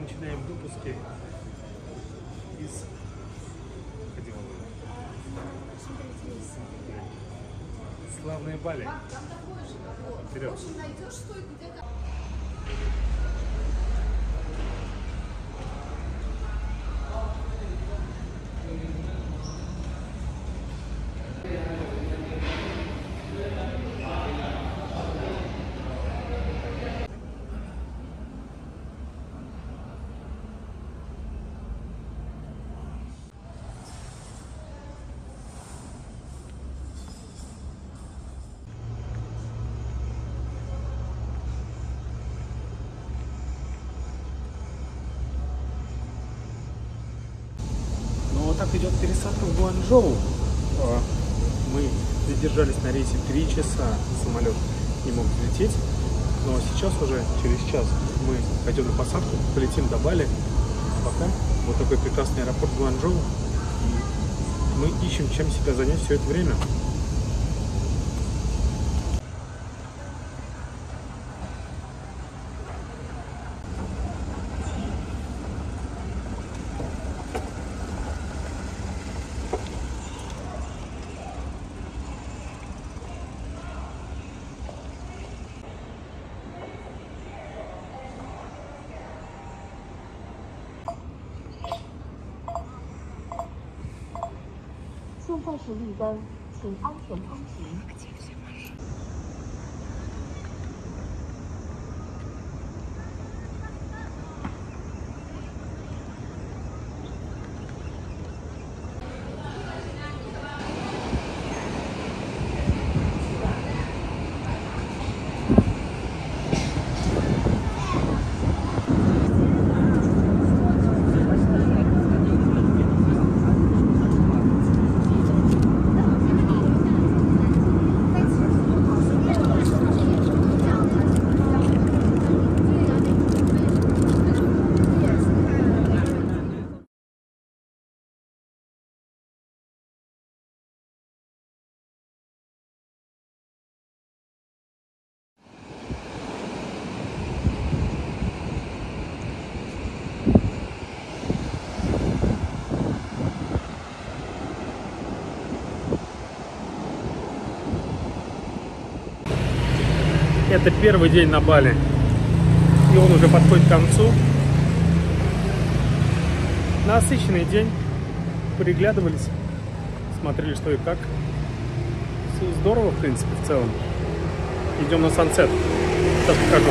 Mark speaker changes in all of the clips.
Speaker 1: начинаем выпуски из славные Бали. Вперед! Вот так идет пересадка в Гуанчжоу. Мы задержались на рейсе 3 часа, самолет не мог взлететь, но сейчас уже через час мы пойдем на посадку, полетим до Бали. Пока вот такой прекрасный аэропорт Гуанчжоу, и мы ищем, чем себя занять все это время. Это первый день на Бали, и он уже подходит к концу. Насыщенный день, переглядывались, смотрели, что и как. Все здорово, в принципе, в целом. Идем на сансет, сейчас покажу.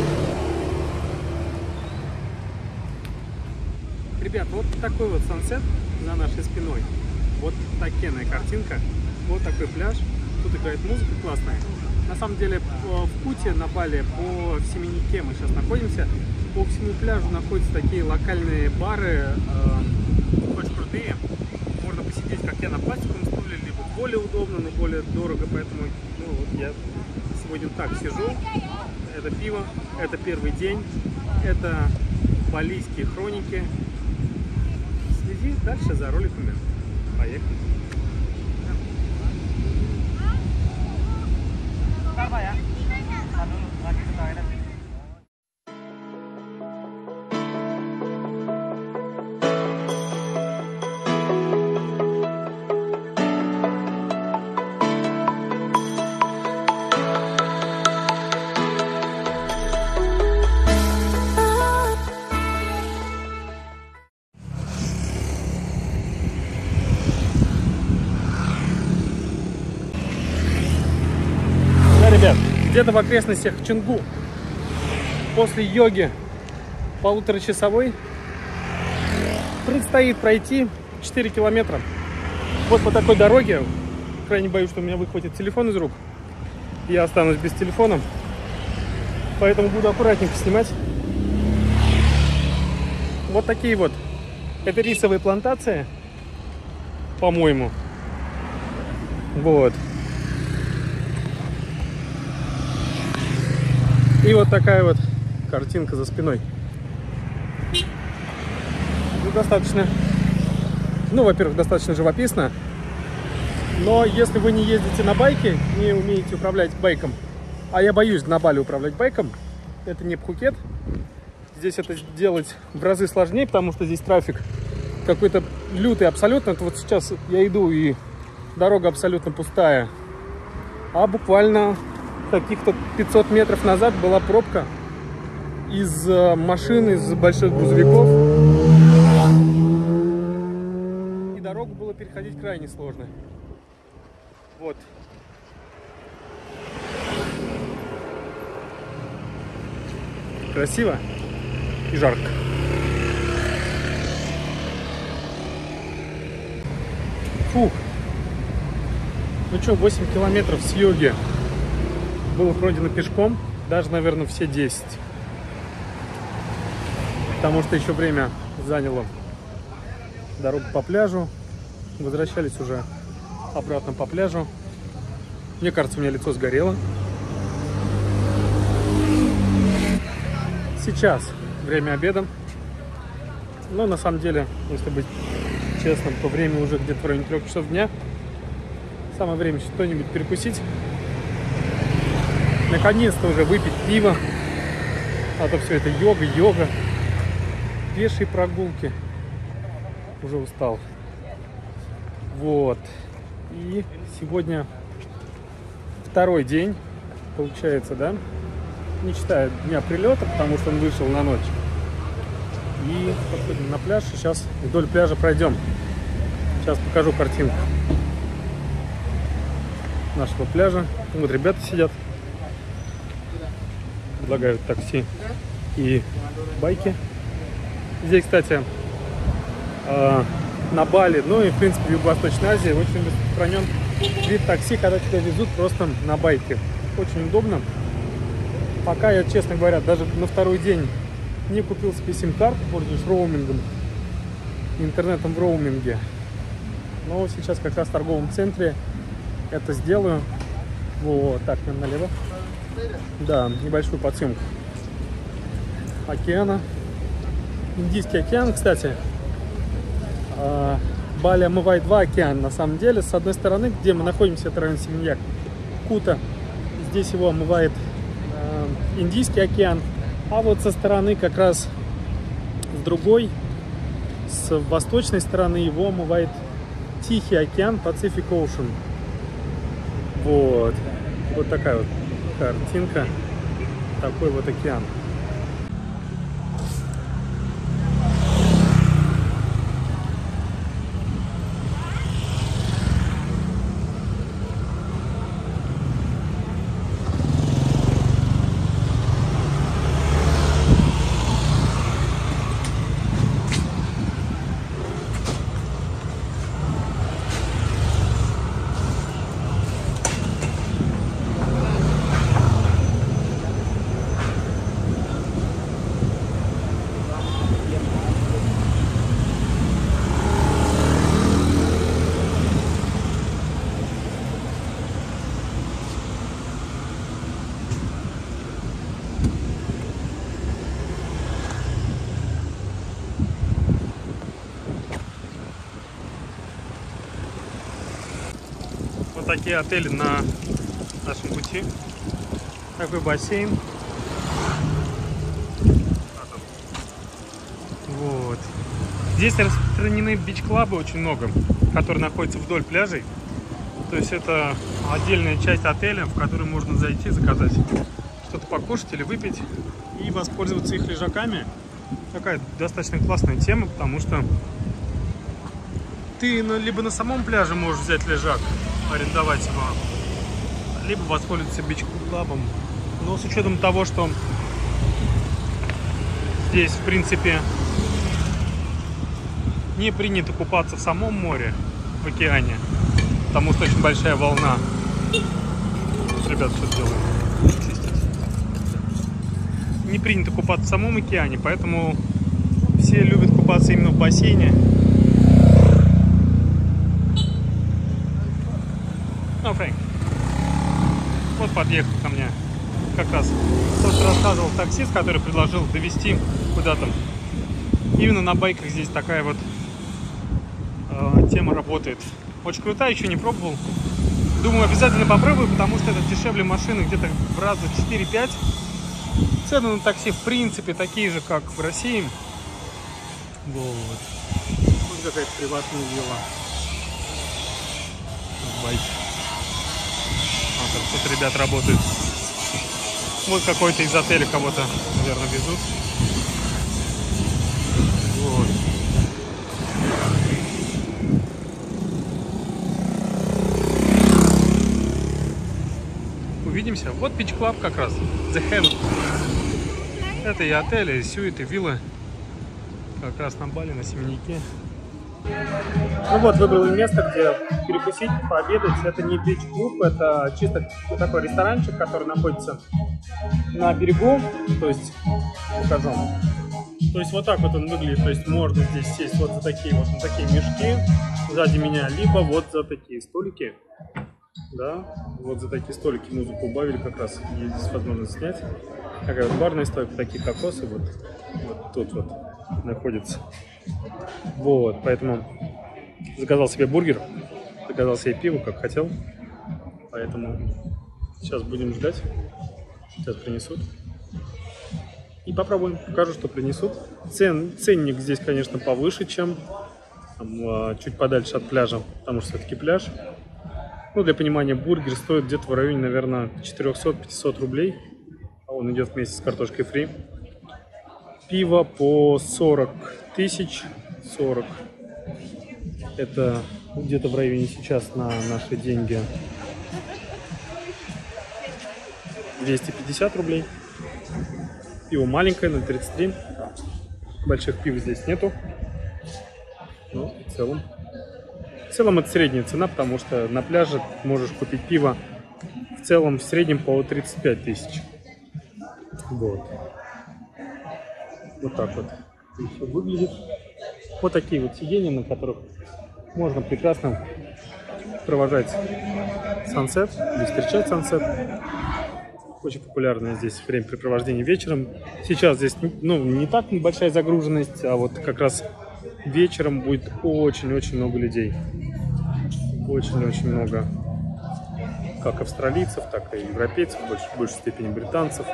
Speaker 1: Ребят, вот такой вот сансет за нашей спиной. Вот такенная картинка, вот такой пляж. Тут играет музыка классная. На самом деле в Куте на Бали по Семенике мы сейчас находимся. По всему пляжу находятся такие локальные бары, очень крутые. Можно посидеть, как я, на пластиковом стуле, либо более удобно, но более дорого. Поэтому вот я сегодня так сижу. Это пиво, это первый день, это балийские хроники. Следи дальше за роликами. Поехали. Ребят, где-то в окрестностях Чингу после йоги полуторачасовой предстоит пройти 4 километра. Вот по такой дороге. Крайне боюсь, что у меня выхватит телефон из рук. Я останусь без телефона. Поэтому буду аккуратненько снимать. Вот такие вот. Это рисовые плантации, по-моему. Вот. И вот такая вот картинка за спиной. Достаточно, во-первых, достаточно живописно. Но если вы не ездите на байке, не умеете управлять байком, а я боюсь на Бали управлять байком, это не Пхукет, Здесь это сделать в разы сложнее, потому что здесь трафик какой-то лютый абсолютно. Это вот сейчас я иду, и дорога абсолютно пустая. А буквально каких-то 500 метров назад была пробка из машин, из больших грузовиков. И дорогу было переходить крайне сложно. Вот. Красиво и жарко. Фух. Ну что, 8 километров с йоги было пройдено пешком. Даже, наверное, все 10. Потому что еще время заняло дорогу по пляжу. Возвращались уже обратно по пляжу. Мне кажется, у меня лицо сгорело. Сейчас время обеда. Но на самом деле, если быть честным, то время уже где-то в районе 3 часов дня. Самое время что-нибудь перекусить. Наконец-то уже выпить пиво. А то все это йога. Пешие прогулки. Уже устал. Вот. И сегодня второй день, получается, да? Не считая дня прилета, потому что он вышел на ночь. И подходим на пляж. Сейчас вдоль пляжа пройдем. Сейчас покажу картинку нашего пляжа. Вот ребята сидят. Предлагают такси и байки. Здесь, кстати, на Бали, ну и в принципе в Юго-Восточной Азии очень распространен вид такси, когда тебя везут просто на байке. Очень удобно. Пока я, честно говоря, даже на второй день не купил себе сим-карту, пользуюсь роумингом, интернетом в роуминге. Но сейчас как раз в торговом центре это сделаю. Вот, так, налево. Да, небольшую подсъемку океана. Индийский океан, кстати. Бали омывает два океана, на самом деле. С одной стороны, где мы находимся, это район Семеньяк, Кута. Здесь его омывает Индийский океан. А вот со стороны, как раз с другой, с восточной стороны, его омывает Тихий океан, Pacific Ocean. Вот. Вот такая вот картинка. Такой вот океан. Вот такие отели на нашем пути. Такой бассейн. Вот. Здесь распространены бич-клабы очень много, которые находятся вдоль пляжей. То есть это отдельная часть отеля, в которую можно зайти, заказать что-то покушать или выпить и воспользоваться их лежаками. Такая достаточно классная тема, потому что ты либо на самом пляже можешь взять лежак, арендовать его, либо воспользоваться бич-клабом. Но с учетом того, что здесь, в принципе, не принято купаться в самом море, в океане, потому что очень большая волна. Ребят, что делают? Не принято купаться в самом океане, поэтому все любят купаться именно в бассейне. Ну, Фрэнк, вот подъехал ко мне как раз тот, что рассказывал таксист, который предложил довести куда-то. Именно на байках здесь такая вот тема работает. Очень крутая, еще не пробовал. Думаю, обязательно попробую, потому что это дешевле машины где-то в раза 4-5. Цены на такси в принципе такие же, как в России. Вот. Вот какая-то приватная вилла. Байк. А, там тут ребят работают. Вот какой-то из отеля кого-то, наверное, везут. Вот. Увидимся. Вот Beach Club как раз. The Heaven. Это и отели, и сюиты, виллы. Как раз на Бали, на Семеняке. Ну вот, выбрал место, где перекусить, пообедать. Это не бич-клуб, это чисто такой ресторанчик, который находится на берегу. То есть, покажу. То есть вот так вот он выглядит. То есть можно здесь сесть вот за такие вот на такие мешки сзади меня, либо вот за такие столики. Да, вот за такие столики музыку убавили как раз. Есть здесь возможность снять. Такая вот барная стойка, такие кокосы вот тут вот находится. Вот, поэтому заказал себе бургер, заказал себе пиво, как хотел. Поэтому сейчас будем ждать. Сейчас принесут. И попробуем, покажу, что принесут. Ценник здесь, конечно, повыше, чем там, чуть подальше от пляжа, потому что все-таки пляж. Ну, для понимания, бургер стоит где-то в районе, наверное, 400-500 рублей. А он идет вместе с картошкой фри. Пиво по 40 тысяч. 40. Это где-то в районе сейчас на наши деньги 250 рублей. Пиво маленькое, 0,33. Больших пив здесь нету. Но в целом это средняя цена, потому что на пляже можешь купить пиво в целом в среднем по 35 тысяч. Вот. Вот так вот все выглядит. Вот такие вот сиденья, на которых можно прекрасно провожать сансет или встречать сансет. Очень популярное здесь времяпрепровождение вечером. Сейчас здесь не так большая загруженность, а вот как раз вечером будет очень-очень много людей. Очень-очень много. Как австралийцев, так и европейцев, в большей степени британцев.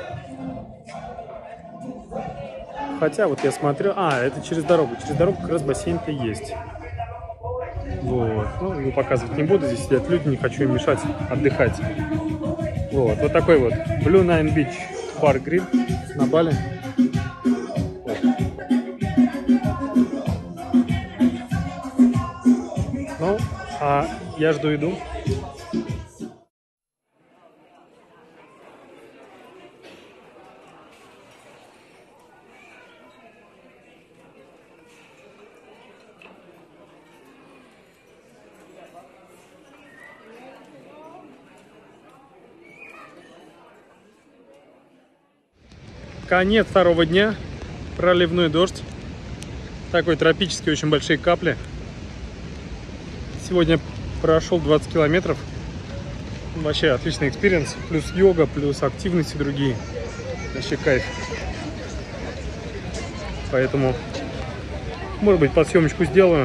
Speaker 1: Хотя вот я смотрю... это через дорогу. Через дорогу как раз бассейн-то есть. Вот. Ну, его показывать не буду. Здесь сидят люди, не хочу им мешать отдыхать. Вот. Вот такой вот Blue Nine Beach Bar Grill на Бали. Вот. Ну, а я жду еду. Конец второго дня, проливной дождь, такой тропический, очень большие капли. Сегодня прошел 20 километров, вообще отличный экспириенс, плюс йога, плюс активности другие, вообще кайф. Поэтому, может быть, под съемочку сделаю.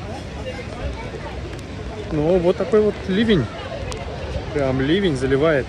Speaker 1: Но вот такой вот ливень, прям ливень заливает.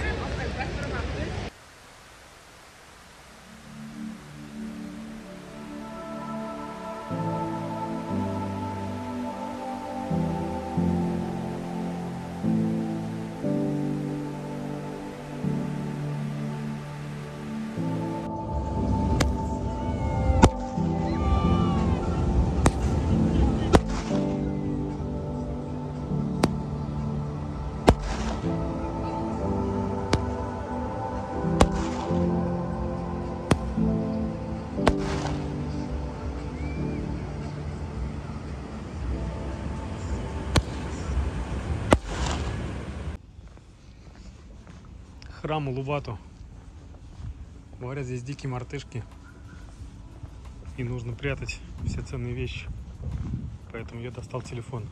Speaker 1: Храм Улувату. Говорят, здесь дикие мартышки. И нужно прятать все ценные вещи. Поэтому я достал телефон.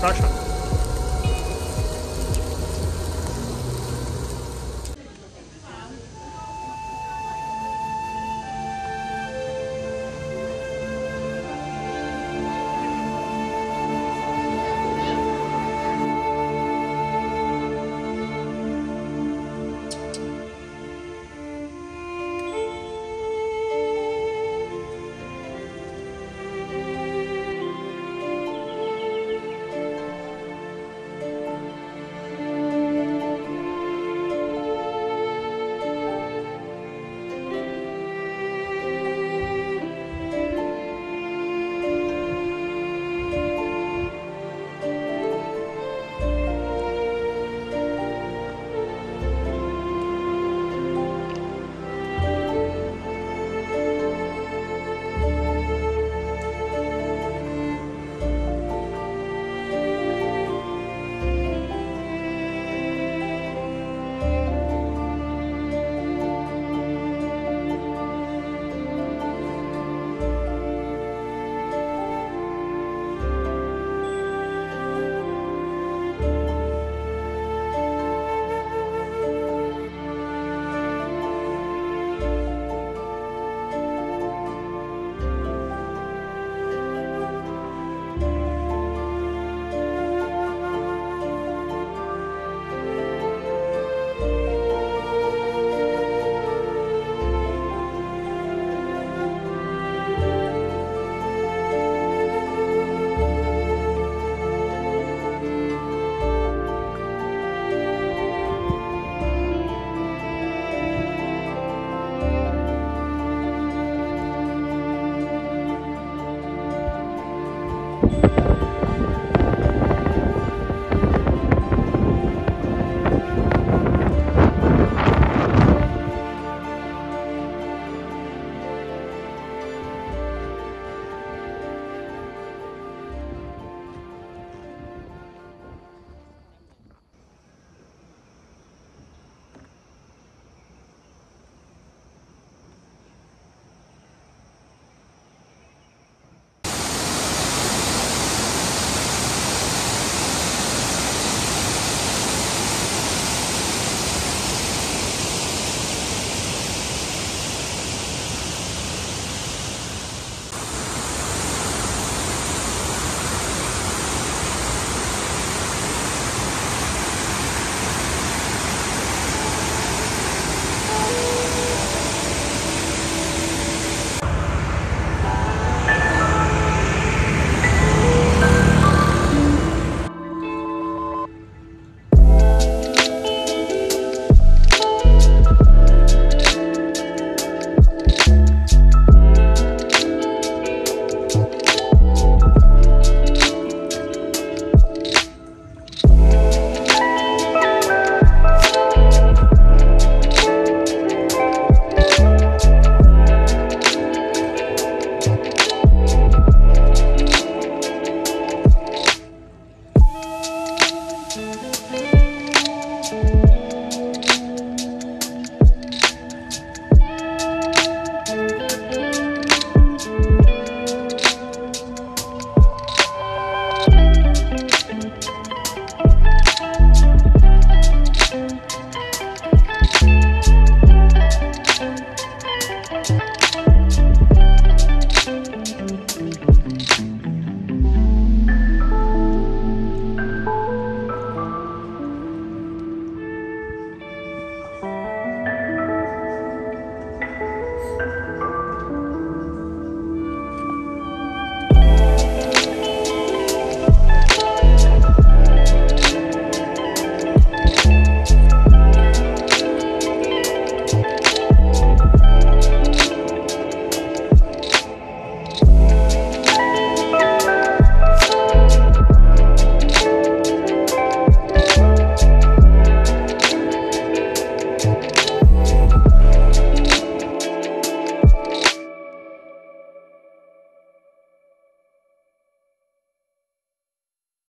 Speaker 2: Хорошо.